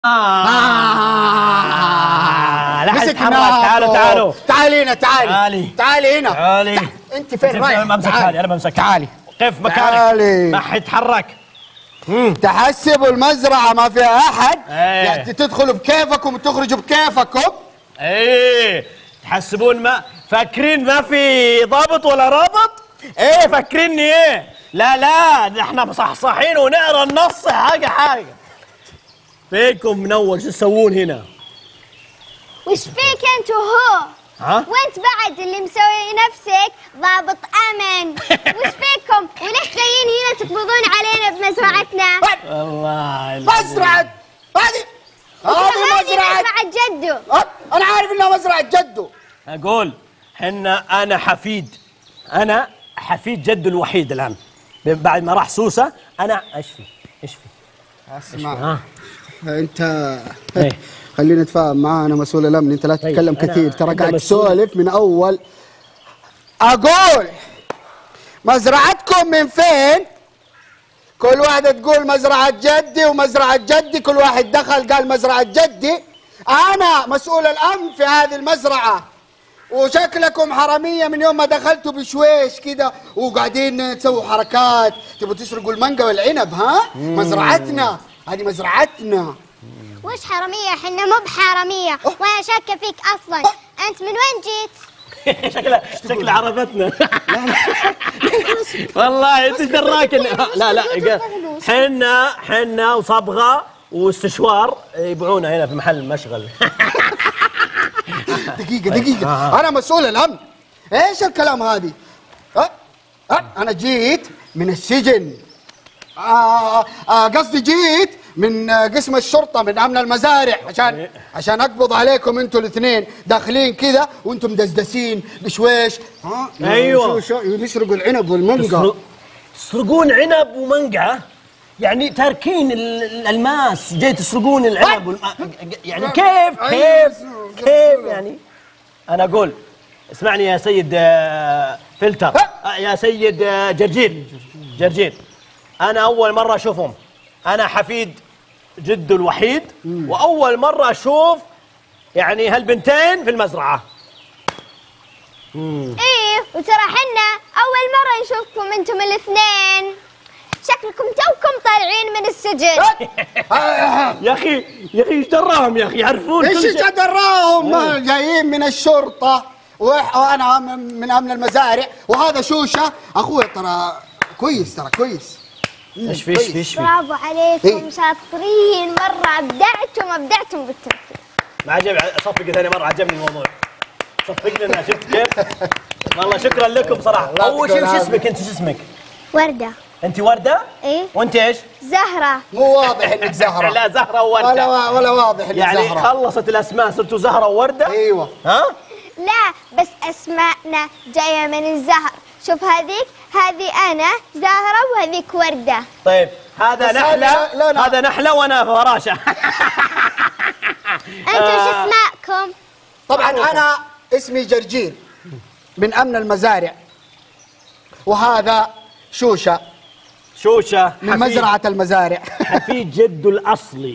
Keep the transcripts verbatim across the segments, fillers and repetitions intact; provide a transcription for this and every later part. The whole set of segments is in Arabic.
آه. آه. لا تتحرك. تعالوا تعالوا تعالي هنا. تعالي تعالي تعالي هنا. تعالي. انت فين رايح؟ انا بمسك حالي انا بمسك. تعالي قف مكانك. تعالي. ما حيتحرك. تحسبوا المزرعه ما فيها احد. ايه. يعني تدخلوا بكيفكم وتخرجوا بكيفكم. ايه تحسبون ما فاكرين ما في ضابط ولا رابط؟ ايه فاكريني ايه؟ لا لا احنا مصحصحين ونقرا النص حاجه حاجه. فيكم من اول شو تسوون هنا؟ وش فيك انت وهو؟ ها؟ وانت بعد اللي مسوي نفسك ضابط امن. وش فيكم؟ وليش جايين هنا تقبضون علينا بمزرعتنا؟ والله مزرعه هذه هذه مزرعه مزرعة جدو. انا عارف انها مزرعه جدو. اقول حنا انا حفيد انا حفيد جده الوحيد الان بعد ما راح سوسه. انا ايش في ايش في اسمع ها انت ايه خلينا نتفاهم معاه. انا مسؤول الامن. انت لا تتكلم طيب. كثير ترى قاعد مسؤول. تسولف من اول. اقول مزرعتكم من فين؟ كل واحدة تقول مزرعة جدي ومزرعة جدي. كل واحد دخل قال مزرعة جدي. انا مسؤول الامن في هذه المزرعة. وشكلكم حرامية من يوم ما دخلتوا بشويش كده وقاعدين تسووا حركات. تبغوا تسرقوا المانجا والعنب. ها؟ مزرعتنا هذه مزرعتنا. وش حرامية؟ حنا مو بحرامية. وانا شاكة فيك اصلا. انت من وين جيت؟ شكله شكله عرفتنا. والله انت دراك. لا لا حنا حنا وصبغه واستشوار يبيعونا هنا في محل مشغل. دقيقة دقيقة. أنا مسؤول الأمن. إيش الكلام هذه؟ أه؟ أه؟ أنا جيت من السجن. آه آه قصدي جيت من قسم الشرطة من أمن المزارع عشان عشان أقبض عليكم أنتوا الاثنين داخلين كذا وأنتم مدزدسين بشويش. ها؟ أيوه شو شو يسرقوا العنب والمانجا. يسرقون عنب ومانجا؟ يعني تاركين الالماس جاي تسرقون العنب والم... يعني كيف كيف كيف يعني؟ انا اقول اسمعني يا سيد فلتر. يا سيد جرجير جرجير انا اول مره اشوفهم. انا حفيد جده الوحيد واول مره اشوف يعني هالبنتين في المزرعه. ايه وترى حنا اول مره نشوفكم انتم الاثنين. شكلكم توكم طالعين من السجن. يا اخي يا اخي ايش دراهم يا اخي يعرفون ايش ايش دراهم؟ جايين من الشرطه وانا من امن المزارع. وهذا شوشه اخوي ترى كويس ترى كويس. ايش في ايش في ايش في؟ برافو عليكم إيه؟ شاطرين مره. ابدعتم ابدعتم بالتمثيل. ما عجب صفق ثاني مره عجبني الموضوع. صفق لنا شفت كيف؟ والله شكرا لكم صراحه. اول شيء وش اسمك انت؟ شو اسمك؟ ورده. انت ورده؟ ايه. وانت ايش؟ زهره. مو واضح انك زهره. لا زهره وورده ولا ولا واضح انك يعني زهره. خلصت الاسماء صرتوا زهره وورده؟ ايوه. ها؟ لا بس اسماءنا جايه من الزهر. شوف هذيك هذه انا زهره وهذيك ورده. طيب هذا نحله هذا نحله وانا فراشه. انتوا شو اسماءكم؟ طبعا انا اسمي جرجير من امن المزارع. وهذا شوشه شوشه من مزرعه المزارع. حفيد جده الاصلي.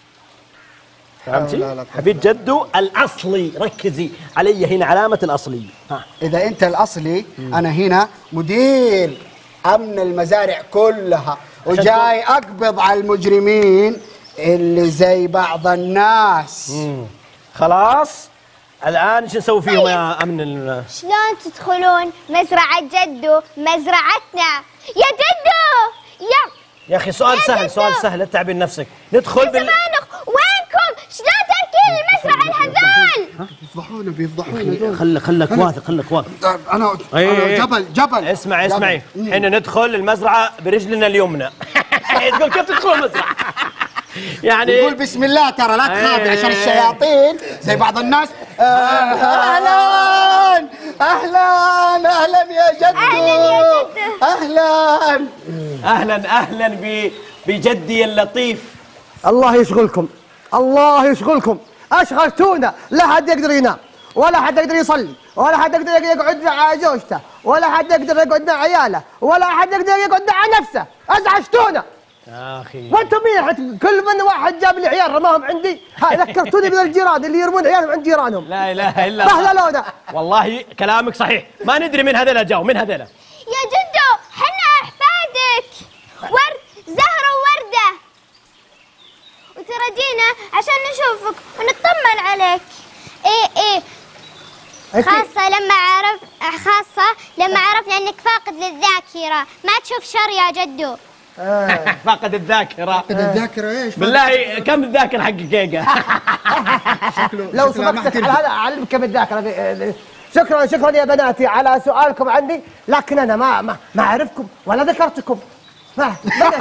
فهمتي؟ حفيد جده الاصلي. ركزي علي هنا علامه الاصلي. ها. اذا انت الاصلي انا هنا مدير امن المزارع كلها وجاي اقبض على المجرمين اللي زي بعض الناس. مم. خلاص الان شو نسوي فيهم يا امن ال... شلون تدخلون مزرعه جدو مزرعتنا يا جدو؟ يا يا اخي سؤال سهل سؤال سهل لا تتعبين نفسك. ندخل بال وينكم؟ شلون تركين المزرعه هذول؟ بيفضحونا بيفضحونا. خلك خلك واثق خلك واثق. انا أيه. انا جبل جبل. اسمعي اسمعي احنا ندخل المزرعه برجلنا اليمنى. تقول كيف تدخلوا المزرعه؟ يعني يقول بسم الله ترى لا تخافي عشان الشياطين زي بعض الناس. اهلا اهلا اهلا يا جدو. اهلا يا جدو. اهلا اهلا اهلا بجدي اللطيف. الله يشغلكم الله يشغلكم. اشغلتونا. لا حد يقدر ينام ولا حد يقدر يصلي ولا حد يقدر يقعد مع زوجته ولا حد يقدر يقعد مع عياله ولا حد يقدر يقعد مع نفسه. ازعجتونا. يا اخي وانتم مين حت- كل من واحد جاب لي عيال رماهم عندي، ها ذكرتوني من الجيران اللي يرمون عيالهم عند جيرانهم. لا اله الا لا الله. لا لا والله كلامك صحيح، ما ندري من هذول جاوا، من هذول؟ يا جدو حنا احفادك، ورد زهره وورده، وترى جينا عشان نشوفك ونطمن عليك. ايه ايه خاصة لما عرف خاصة لما عرفنا انك فاقد للذاكرة، ما تشوف شر يا جدو. فاقد الذاكرة. فاقد الذاكرة ايش؟ بالله كم الذاكرة حقك يا لو سمحتك على هذا اعلمك بالذاكره. شكرا شكرا يا بناتي على سؤالكم عني، لكن انا ما ما, ما اعرفكم ولا ذكرتكم. ما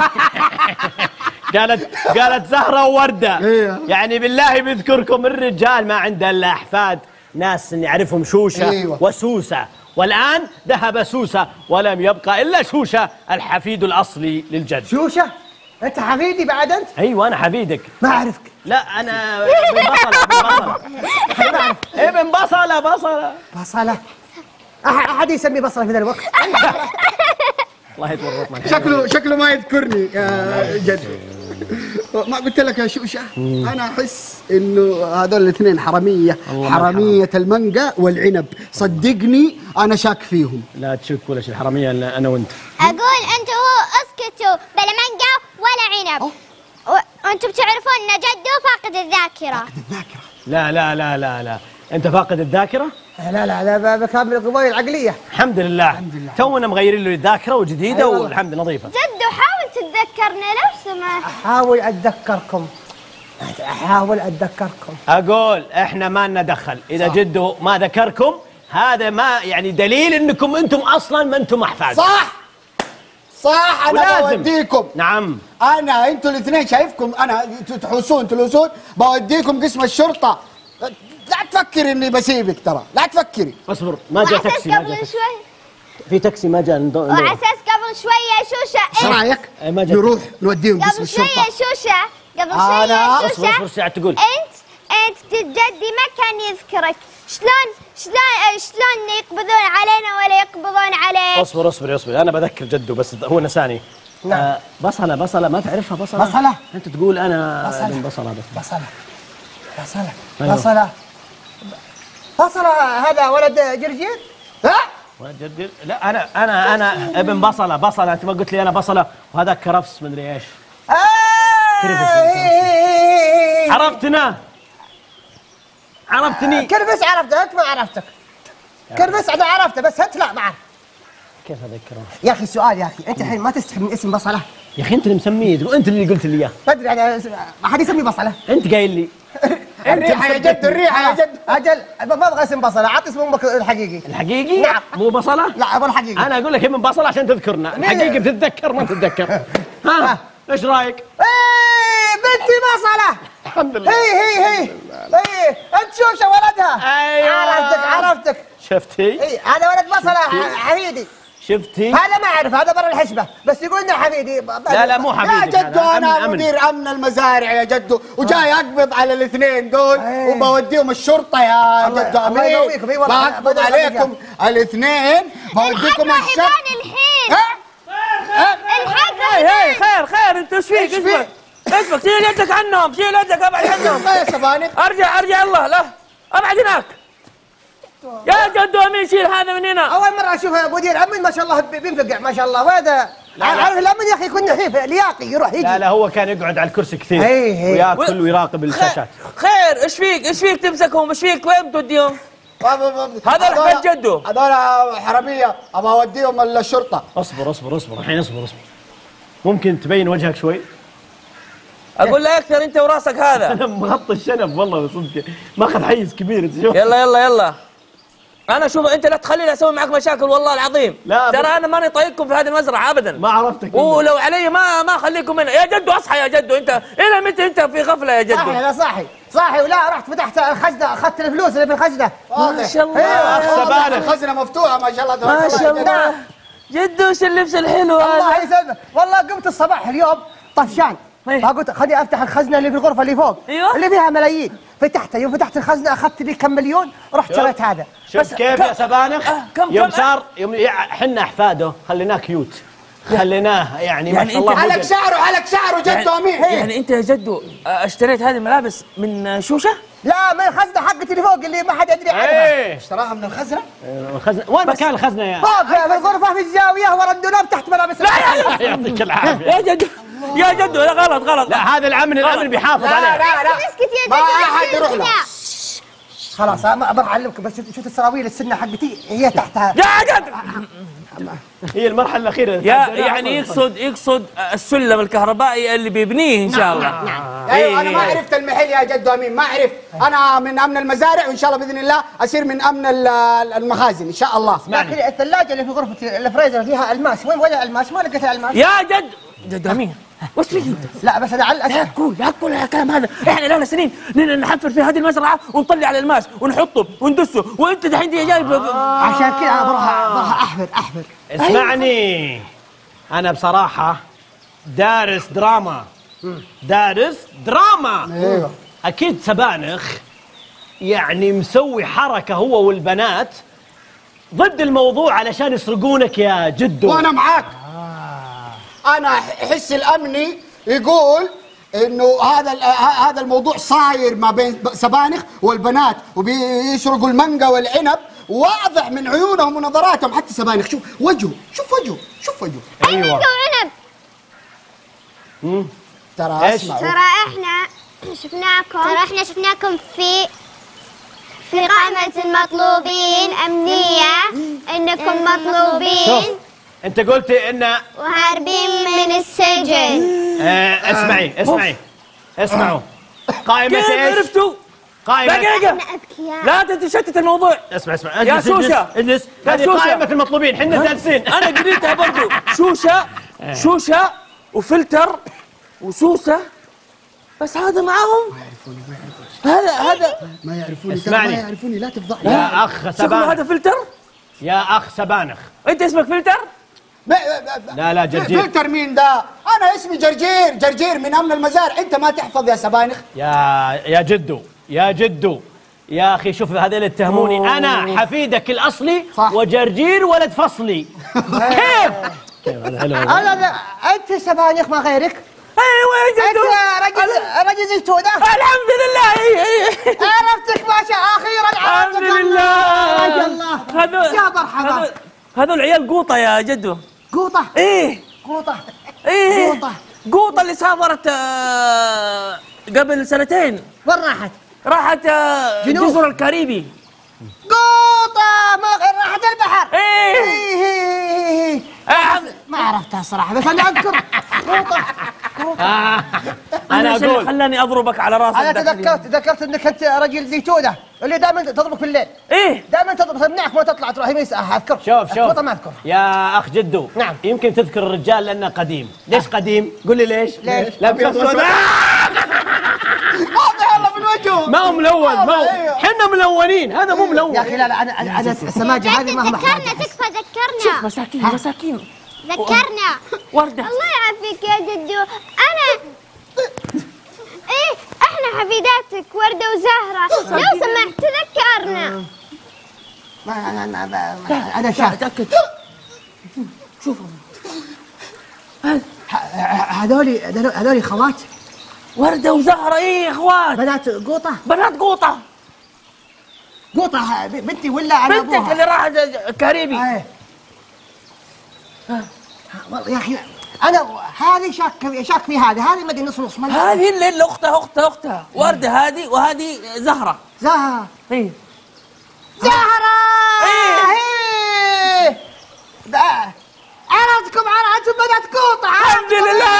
قالت قالت زهرة ووردة. إيه. يعني بالله بيذكركم الرجال ما عنده الا احفاد ناس نعرفهم شوشة أيوة. وسوسة، والآن ذهب سوسة ولم يبقى إلا شوشة الحفيد الأصلي للجد. شوشه انت حفيدي بعد انت؟ أيوة أنا حفيدك. ما اعرفك. لا أنا ابن بصلة ابن بصلة ابن بصلة بصلة بصله. أح- احد يسمي بصله في ذا الوقت؟ الله يتورطنا. شكله شكله ما يذكرني يا جد. ما قلت لك يا شوشة، أنا أحس إنه هذول الاثنين حرامية، حرامية المانجا والعنب، صدقني أنا شاك فيهم. لا تشك ولا شيء، الحرامية إلا أنا وأنت. اقول انتوا هو اسكتوا، بلا مانجا ولا عنب، و- وانتوا بتعرفون ان جدو فاقد الذاكرة. الذاكرة. لا لا لا لا لا أنت فاقد الذاكرة؟ لا لا لا بكامل القضايا العقليه. الحمد لله. الحمد لله. تونا مغيرين له الذاكرة وجديدة. أيوة. والحمد نظيفة. جدو حاول تتذكرنا لو سمحت. احاول اتذكركم، احاول اتذكركم. أقول إحنا ما لنا دخل، إذا جده ما ذكركم هذا ما يعني دليل إنكم أنتم أصلاً ما أنتم أحفاد. صح صح. أنا ولازم. بوديكم. نعم. أنا أنتوا الاثنين شايفكم، أنا تحوسون تلوسون، بوديكم قسم الشرطة. لا تفكري إني بسيبك، ترى لا تفكري. اصبر ما جاء وعساس تاكسي ما جاء قبل تاكسي. شوي في تاكسي ما جاء ندور. وعلى اساس قبل شويه شوشه إيش رأيك؟ إيه، ما جاء. نروح نوديهم قسم قبل شويه الشرطة. شوشه قبل أنا- شويه اصبر اصبر شوشه ساعة تقول. انت انت جدي ما كان يذكرك، شلون شلون شلون يقبضون علينا ولا يقبضون عليك؟ اصبر اصبر اصبر انا بذكر جده بس هو نساني. نعم. آه بصلة بصلة ما تعرفها بصلة؟ بصلة؟ انت تقول انا بصلة. ابن بصلة بس. بصله بصله أيوه. بصله بصله. هذا ولد جرجير؟ ها؟ ولد جدي؟ لا انا انا انا ابن بصلة بصلة. انت ما قلت لي انا بصلة وهذا كرفس مدري ايش. آه عرفتنا عرفتني. كربس عرفته، انت ما عرفتك. كربس انا عرفته بس انت لا ما عرفت. كيف اذكره؟ يا اخي سؤال يا اخي، انت الحين ما تستحي من اسم بصله؟ يا اخي انت اللي مسميه، تقول انت اللي قلت لي اياه. ما ادري انا ما حد يسمي بصله. انت قايل لي. الريحة يا جد، الريحة يا جد. اجل ما ابغى اسم بصله، عط اسم امك الحقيقي. الحقيقي؟ نعم. مو بصلة؟ لا ابغى الحقيقي. انا اقول لك ابن بصلة عشان تذكرنا، الحقيقي بتتذكر ما تتذكر. ها ايش رايك؟ ايه بنتي بصله. الحمد لله. هي هي هي هي انت شوشه ولدها. أيوة. عرفتك عرفتك. شفتي؟ اي هذا ولد بصله ح- حفيدي. شفتي؟ هذا ما اعرف، هذا برا الحسبه بس يقول انه حفيدي. لا لا مو يا حبيبي. جدو انا مدير امن المزارع يا جدو، وجاي اقبض على الاثنين دول أيه. وبوديهم الشرطه يا الله- جدو الله امين. يقويكم. إي والله. بقبض بدل عليكم الاثنين، بوديكم الحق الشرطه. راهبان الحين. الحق هي راهبان. خير خير انت ايش فيك؟ ايش فيك؟ ايش فيك؟ شيل يدك عنهم، شيل يدك ابعد عنهم. يا سبانك. ارجع ارجع الله لا ابعد هناك. يا جدو امين شيل هذا من هنا. اول مره اشوف مدير امن ما شاء الله بينفقع ما شاء الله. وهذا عارف الامن يا اخي يكون نحيف لياقي يروح يجي. لا لا هو كان يقعد على الكرسي كثير إيه إيه. وياكل ويراقب الشاشات. خير ايش فيك؟ ايش فيك تمسكهم؟ ايش فيك؟ وين بتوديهم؟ هذا حفيد جدو. هذول حراميه، ابغى اوديهم الشرطه. اصبر اصبر اصبر الحين اصبر اصبر. ممكن تبين وجهك شوي؟ اقول لا اكثر انت وراسك هذا. انا مغطي الشنب والله صدق ماخذ حيز كبير انت شوف. يلا يلا يلا. انا شوف انت لا تخليني اسوي معك مشاكل والله العظيم. لا ترى بس- انا ماني طايقكم في هذه المزرعه ابدا. ما عرفتك. ولو علي ما ما اخليكم هنا. يا جدو اصحى يا جدو، انت الى متى انت في غفله يا جدو؟ صاحي لا صاحي صاحي ولا رحت فتحت الخزنه اخذت الفلوس اللي في الخزنه. ما شاء الله سبانة. الخزنه مفتوحه ما شاء الله. ما شاء الله. جدو وش اللبس الحلو هذا؟ الله يسلمك والله قمت الصباح اليوم طفشان إيه. فقلت خليني افتح الخزنه اللي في الغرفه اللي فوق. أيوه. اللي فيها ملايين. فتحتها يوم فتحت الخزنه اخذت لي كم مليون رحت شوف. شريت هذا. شوف كيف يا سبانخ. آه، كم- يوم كم- صار يوم حنا احفاده خليناه كيوت خليناه يعني, يعني ما شاء الله. علق شعره علق شعره جده يعني, امين. يعني انت يا جدو اشتريت هذه الملابس من شوشه؟ لا من الخزنه حقتي اللي فوق اللي ما حد يدري عنها. ايه اشتراها من الخزنه؟ الخزنه وين مكان الخزنه يا فوق في الغرفه في الزاويه ورا الدولاب تحت ملابس. لا يا يعطيك العافيه يا جدو يا جدو لا غلط غلط. لا هذا الامن الامن بيحافظ عليه. لا لا اسكت يا ما جدو احد يروح له. خلاص ما بروح اعلمكم بس شوف السراويل السنه حقتي هي تحتها. يا جدو هي المرحله الاخيره. يا يعني يقصد يقصد السلم الكهربائي اللي بيبنيه ان شاء الله. ايوه انا ما عرفت المحل يا جدو امين، ما عرفت. انا من امن المزارع وان شاء الله باذن الله اصير من امن المخازن ان شاء الله. لكن الثلاجه اللي في غرفتي الفريزر فيها الماس، وين وين الالماس؟ ما لقيت الالماس. يا جد جد امين وش فيك انت؟ لا بس انا على لا تقول لا تقول الكلام هذا، احنا لنا سنين نحفر في هذه المزرعه ونطلع على الماس ونحطه وندسه، وانت دحين جايب. عشان كذا انا بروح بروح احفر احفر. اسمعني انا بصراحه دارس دراما دارس دراما. ايوه اكيد سبانخ يعني مسوي حركه هو والبنات ضد الموضوع علشان يسرقونك يا جدو. وانا معاك. انا حسي الامني يقول انه هذا هذا الموضوع صاير ما بين سبانخ والبنات وبيسرقوا المانجا والعنب، واضح من عيونهم ونظراتهم. حتى سبانخ شوف وجهه، شوف وجهه، شوف وجهه. اي مانجا وعنب. امم ترى اسمع، ترى احنا شفناكم ترى احنا شفناكم في في قائمة المطلوبين أمنية، إنكم مطلوبين. شوف انت قلت ان وهاربين من السجن. آه اسمعي اسمعي اسمعوا قائمة كيف ايش؟ عرفتوا؟ قائمة دقيقة أذكياء. لا تشتت الموضوع. اسمع اسمع يا اجلس شوشة. اجلس يا هذه شوشة. قائمة المطلوبين احنا جالسين. انا قريتها برضو شوشة شوشة وفلتر وسوسة، بس هذا معاهم. هذا هذا ما يعرفوني. اسمعني. ما يعرفوني، لا تفضحني. يا اخ شكله سبانخ هذا فلتر. يا اخ سبانخ انت اسمك فلتر؟ لا لا جرجير. فلتر مين ده؟ انا اسمي جرجير، جرجير من امن المزارع. انت ما تحفظ يا سبانخ. يا يا جدو يا جدو يا اخي شوف هذول اتهموني انا حفيدك الاصلي صح. وجرجير ولد فصلي. كيف؟ كيف هذا حلو هذا. انا لا انت سبانخ ما غيرك. ايوه يا جدو انت رجل رجل زيتونه. الحمد لله. إيه إيه. عرفتك ما شاء اخيرا عرفتك. الحمد لله. يا الله هذول يا مرحبا. هذول- هذول عيال قوطة يا جدو. قوطه ايه قوطه ايه قوطة. قوطة اللي سافرت آه، قبل سنتين، وين راحت؟ راحت آه، جنوب. جزر الكاريبي. قوطه ما غير راحت البحر. ايه إيه، إيه، إيه. آه، ما عرفتها صراحه بس انا اذكر قوطه. آه. انا انا ايش اللي اقول خلاني اضربك على راسك؟ انا ذاك اليوم؟ تذكرت تذكرت انك انت رجل زيتونه اللي دائما تضربك بالليل. ايه دائما تضرب تمنعك ما تطلع تروح يمين يسار. اذكر شوف شوف قوطه ما اذكر. يا اخ جدو نعم. يمكن تذكر الرجال لانه قديم. ليش قديم؟ قول لي ليش؟ ليش؟ لابس اسود. واضح والله من وجهه. ما هو ملون ما هو احنا ملونين هذا مو ملون. يا اخي لا لا انا انا أنا السماجه هذه ما هم ذكرنا تكفى ذكرنا مساكين مساكين. ذكرنا. وردة الله يعافيك يا جدو. أنا إيه إحنا حفيداتك وردة وزهرة، لو سمحت تذكرنا. ما انا انا انا انا شاك. تأكد. شوفوا هذولي هذولي خوات وردة وزهرة. ايه اخوات بنات قوطه. بنات قوطة. قوطه بنتي ولا انا بنتك ابوها؟ اللي راحت الكاريبي. ايه والله يا اخي انا هذه شاك شاك في هذه هذه ما ادري نص نص. هذه اللي اللي اختها اختها اختها وردة هذه، وهذه زهرة. زهرة ايه زهرة. إيه. إيه. ده- عرفتكم عرفتكم بنات قوطه. الحمد لله.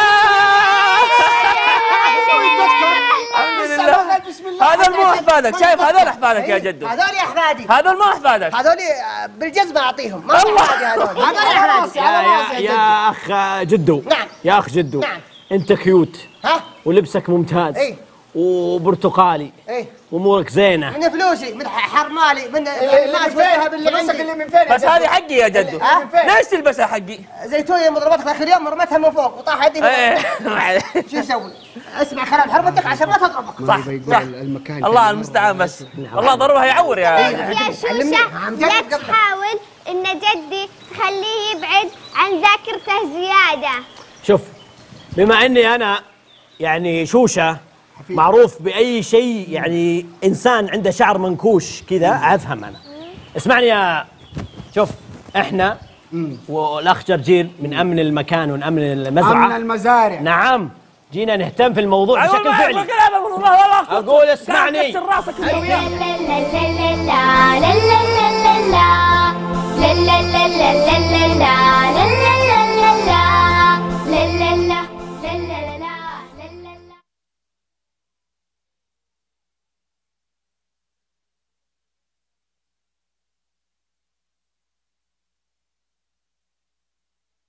الحمد لله. بسم الله. هذا مو احفادك، شايف هذول احفادك يا جدو. هذول احفادي. هذول ما احفادك. هذول بالجزمه اعطيهم ما هم احفادي هذول. هذول احفادي. يا يا يا اخ جدو. نعم. يا اخ جدو. نعم. انت كيوت ها ولبسك ممتاز. إيه. وبرتقالي. ايه وامورك زينه. من فلوسي من حرمالي من اللي الناس من فين؟ باللي فلوسك عندي. اللي من فين؟ بس هذه حقي يا جدو. ها؟ من فين؟ ليش تلبسها حقي؟ زيتوني مضربتك اخر يوم رميتها من فوق وطاح يدي من ايه فوق. شو اسوي؟ اسمع كلام حرمتك عشان ما تضربك. صح صح. الله المستعان بس. الله ضربها يعور يا يا شوشة لا تحاول إن جدي تخليه يبعد عن ذاكرته زيادة. شوف، بما إني أنا يعني شوشة معروف بأي شيء، يعني إنسان عنده شعر منكوش كذا أفهم أنا. اسمعني يا شوف، إحنا والأخ جرجير من أمن المكان ونأمن المزرعة، أمن المزارع. نعم، جينا نهتم في الموضوع بشكل فعلي. والله والله أقول اسمعني. راسك